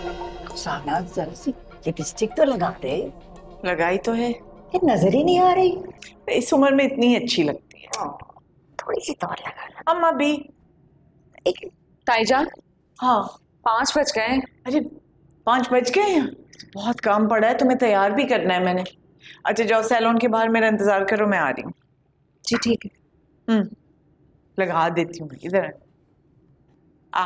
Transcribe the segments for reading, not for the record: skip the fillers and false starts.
साना जरा सी लिपस्टिक तो लगाते। लगाई तो है, ये नजर ही नहीं आ रही। इस उम्र में इतनी अच्छी लगती है। थोड़ी सी तो और लगाना। अम्मा भी। एक ताईजान, हाँ 5 बज गए। अरे 5 बज गए हैं, बहुत काम पड़ा है, तुम्हें तैयार भी करना है मैंने। अच्छा जाओ सैलून के बाहर मेरा इंतजार करो, मैं आ रही हूँ। जी ठीक है। लगा देती हूँ, इधर आ।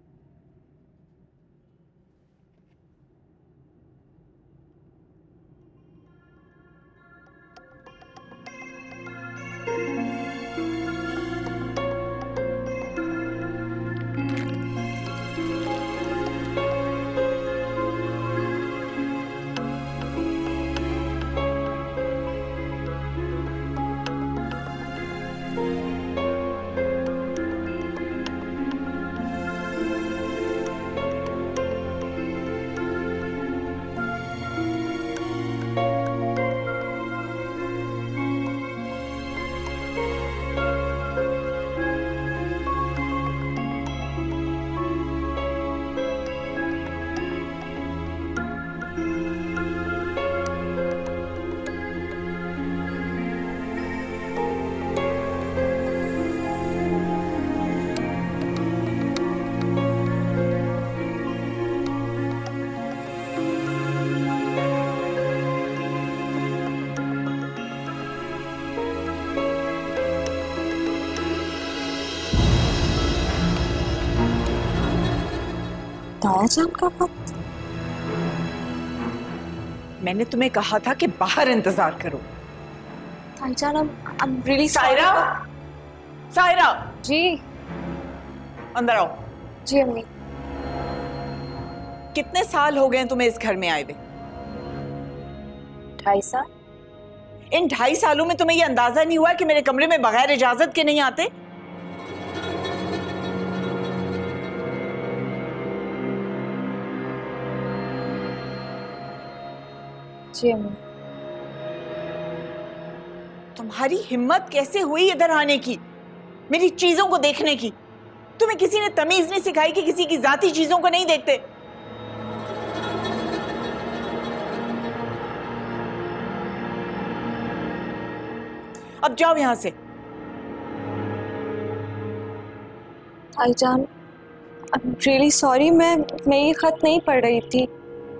ताईजान का पत। मैंने तुम्हें कहा था कि बाहर इंतजार करो। ताईजान, I'm really सायरा, सायरा जी। अंदर आओ। जी अम्मी। कितने साल हो गए हैं तुम्हें इस घर में आए हुए? 2.5 साल। इन 2.5 सालों में तुम्हें यह अंदाजा नहीं हुआ कि मेरे कमरे में बगैर इजाजत के नहीं आते? जी अम्मी। तुम्हारी हिम्मत कैसे हुई इधर आने की, मेरी चीजों को देखने की? तुम्हें किसी ने तमीज नहीं सिखाई कि किसी की जाती चीजों को नहीं देखते? अब जाओ यहां से। ताईजान, I'm really sorry, मैं ये खत नहीं पढ़ रही थी।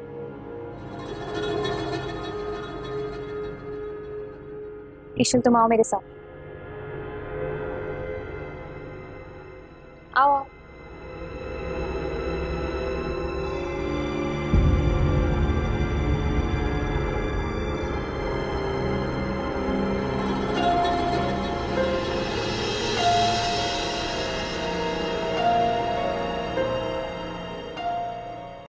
ईशल तुम आओ मेरे साथ। आओ आओ।